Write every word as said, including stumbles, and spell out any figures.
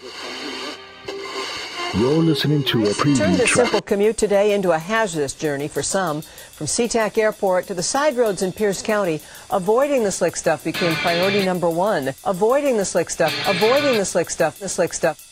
You're listening to a preview Turned a track. simple commute today into a hazardous journey for some. From SeaTac Airport to the side roads in Pierce County, avoiding the slick stuff became priority number one. Avoiding the slick stuff, avoiding the slick stuff, the slick stuff.